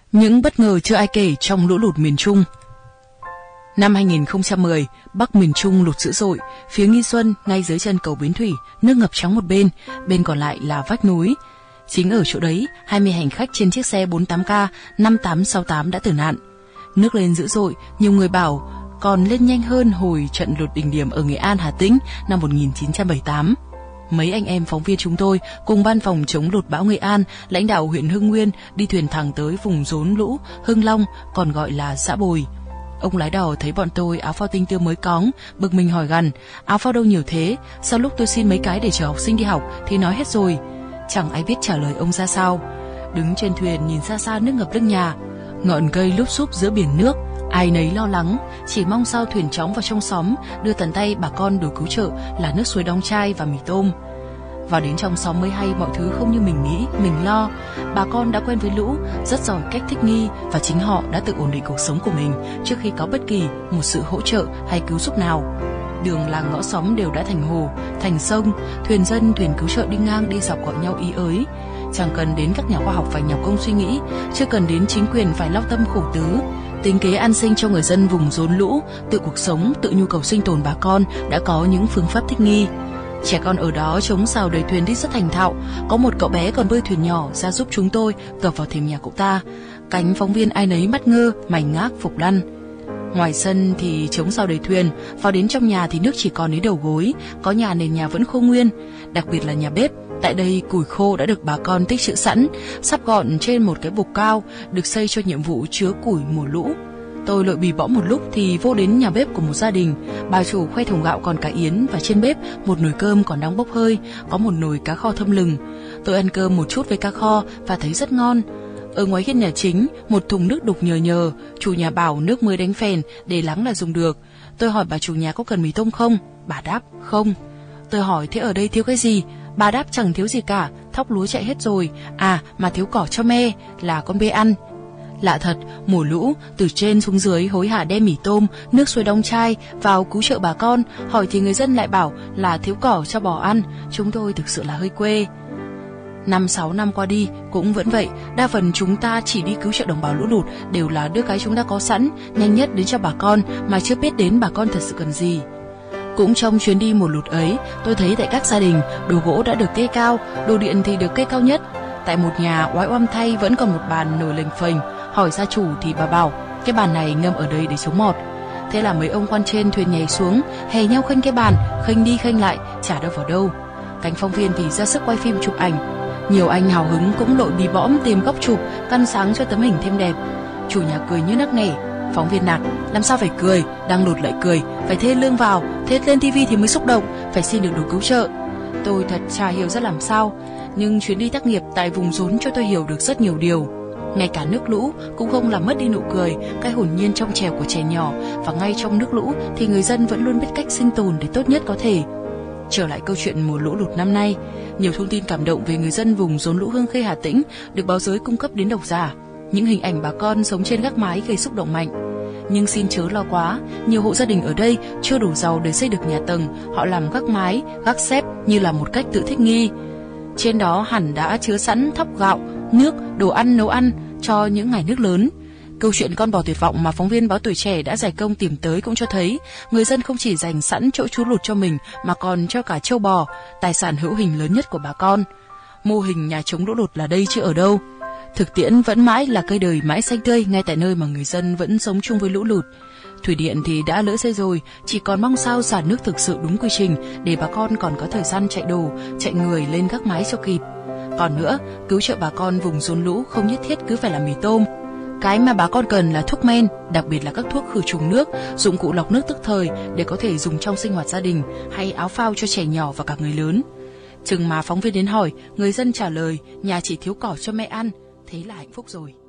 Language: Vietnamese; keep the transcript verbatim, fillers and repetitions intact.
Những bất ngờ chưa ai kể trong lũ lụt miền Trung. Năm hai nghìn không trăm mười, Bắc miền Trung lụt dữ dội. Phía Nghi Xuân, ngay dưới chân cầu Bến Thủy, nước ngập trắng một bên, bên còn lại là vách núi. Chính ở chỗ đấy, hai mươi hành khách trên chiếc xe bốn tám K năm tám sáu tám đã tử nạn. Nước lên dữ dội, nhiều người bảo còn lên nhanh hơn hồi trận lụt đỉnh điểm ở Nghệ An, Hà Tĩnh năm một nghìn chín trăm bảy mươi tám. Mấy anh em phóng viên chúng tôi cùng ban phòng chống lụt bão Nghệ An, lãnh đạo huyện Hưng Nguyên đi thuyền thẳng tới vùng rốn lũ Hưng Long, còn gọi là xã Bồi. Ông lái đò thấy bọn tôi áo phao tinh tươm mới cóng, bực mình hỏi gằn: áo phao đâu nhiều thế? Sau lúc tôi xin mấy cái để chở học sinh đi học thì nói hết rồi. Chẳng ai biết trả lời ông ra sao. Đứng trên thuyền nhìn xa xa nước ngập lưng nhà, ngọn cây lúp xúp giữa biển nước, ai nấy lo lắng, chỉ mong sao thuyền chóng vào trong xóm đưa tận tay bà con đồ cứu trợ là nước suối đóng chai và mì tôm. Vào đến trong xóm mới hay mọi thứ không như mình nghĩ, mình lo. Bà con đã quen với lũ, rất giỏi cách thích nghi và chính họ đã tự ổn định cuộc sống của mình trước khi có bất kỳ một sự hỗ trợ hay cứu giúp nào. Đường làng ngõ xóm đều đã thành hồ, thành sông, thuyền dân, thuyền cứu trợ đi ngang đi dọc gọi nhau ý ới. Chẳng cần đến các nhà khoa học phải nhọc công suy nghĩ, chưa cần đến chính quyền phải lao tâm khổ tứ. Tính kế an sinh cho người dân vùng rốn lũ, tự cuộc sống, tự nhu cầu sinh tồn bà con đã có những phương pháp thích nghi. Trẻ con ở đó chống xào đầy thuyền đi rất thành thạo, có một cậu bé còn bơi thuyền nhỏ ra giúp chúng tôi cập vào thềm nhà cậu ta. Cánh phóng viên ai nấy mắt ngơ, mày ngác phục lăn. Ngoài sân thì chống xào đầy thuyền, vào đến trong nhà thì nước chỉ còn đến đầu gối, có nhà nền nhà vẫn khô nguyên, đặc biệt là nhà bếp. Tại đây củi khô đã được bà con tích trữ sẵn, sắp gọn trên một cái bục cao, được xây cho nhiệm vụ chứa củi mùa lũ. Tôi lội bì bõm một lúc thì vô đến nhà bếp của một gia đình. Bà chủ khoe thùng gạo còn cả yến và trên bếp một nồi cơm còn đang bốc hơi, có một nồi cá kho thơm lừng. Tôi ăn cơm một chút với cá kho và thấy rất ngon. Ở ngoài hiên nhà chính, một thùng nước đục nhờ nhờ, chủ nhà bảo nước mới đánh phèn, để lắng là dùng được. Tôi hỏi bà chủ nhà có cần mì tôm không? Bà đáp không. Tôi hỏi thế ở đây thiếu cái gì? Bà đáp chẳng thiếu gì cả, thóc lúa chạy hết rồi, à mà thiếu cỏ cho me, là con bê ăn. Lạ thật, mùa lũ, từ trên xuống dưới hối hả đem mì tôm, nước suối đóng chai vào cứu trợ bà con, hỏi thì người dân lại bảo là thiếu cỏ cho bò ăn, chúng tôi thực sự là hơi quê. Năm sáu năm qua đi, cũng vẫn vậy, đa phần chúng ta chỉ đi cứu trợ đồng bào lũ lụt đều là đưa cái chúng ta có sẵn, nhanh nhất đến cho bà con mà chưa biết đến bà con thật sự cần gì. Cũng trong chuyến đi mùa lụt ấy, tôi thấy tại các gia đình, đồ gỗ đã được kê cao, đồ điện thì được kê cao nhất. Tại một nhà oái oăm thay vẫn còn một bàn nổi lềnh phềnh, hỏi gia chủ thì bà bảo cái bàn này ngâm ở đây để chống mọt. Thế là mấy ông quan trên thuyền nhảy xuống, hè nhau khênh cái bàn, khênh đi khênh lại, chả đâu vào đâu. Cánh phóng viên thì ra sức quay phim chụp ảnh. Nhiều anh hào hứng cũng lội bì bõm tìm góc chụp, căn sáng cho tấm hình thêm đẹp. Chủ nhà cười như nấc nẻ. Phóng viên nạt: làm sao phải cười, đang lụt lại cười, phải thê lương vào, thế lên tivi thì mới xúc động, phải xin được đồ cứu trợ. Tôi thật chả hiểu ra làm sao, nhưng chuyến đi tác nghiệp tại vùng rốn cho tôi hiểu được rất nhiều điều. Ngay cả nước lũ cũng không làm mất đi nụ cười, cái hồn nhiên trong trẻo của trẻ nhỏ, và ngay trong nước lũ thì người dân vẫn luôn biết cách sinh tồn để tốt nhất có thể. Trở lại câu chuyện mùa lũ lụt năm nay, nhiều thông tin cảm động về người dân vùng rốn lũ Hương Khê, Hà Tĩnh được báo giới cung cấp đến độc giả. Những hình ảnh bà con sống trên gác mái gây xúc động mạnh. Nhưng xin chớ lo quá, nhiều hộ gia đình ở đây chưa đủ giàu để xây được nhà tầng, họ làm gác mái, gác xép như là một cách tự thích nghi. Trên đó hẳn đã chứa sẵn thóc gạo, nước, đồ ăn nấu ăn cho những ngày nước lớn. Câu chuyện con bò tuyệt vọng mà phóng viên báo Tuổi Trẻ đã dày công tìm tới cũng cho thấy người dân không chỉ dành sẵn chỗ trú lụt cho mình mà còn cho cả trâu bò, tài sản hữu hình lớn nhất của bà con. Mô hình nhà chống lũ lụt là đây chứ ở đâu. Thực tiễn vẫn mãi là cây đời mãi xanh tươi ngay tại nơi mà người dân vẫn sống chung với lũ lụt. Thủy điện thì đã lỡ xây rồi, chỉ còn mong sao xả nước thực sự đúng quy trình để bà con còn có thời gian chạy đồ, chạy người lên gác mái cho kịp. Còn nữa, cứu trợ bà con vùng rốn lũ không nhất thiết cứ phải là mì tôm. Cái mà bà con cần là thuốc men, đặc biệt là các thuốc khử trùng nước, dụng cụ lọc nước tức thời để có thể dùng trong sinh hoạt gia đình, hay áo phao cho trẻ nhỏ và cả người lớn. Chừng mà phóng viên đến hỏi, người dân trả lời nhà chỉ thiếu cỏ cho mẹ ăn, thế là hạnh phúc rồi.